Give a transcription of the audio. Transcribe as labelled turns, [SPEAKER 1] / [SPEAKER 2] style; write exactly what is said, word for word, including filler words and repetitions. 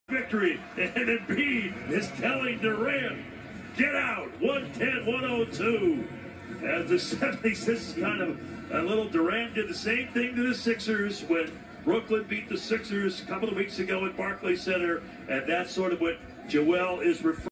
[SPEAKER 1] victory, and Embiid is telling Durant, get out, one ten one oh two. As the seventy-six is kind of a little Durant did the same thing to the Sixers when Brooklyn beat the Sixers a couple of weeks ago at Barclays Center, and that's sort of what Joel is referring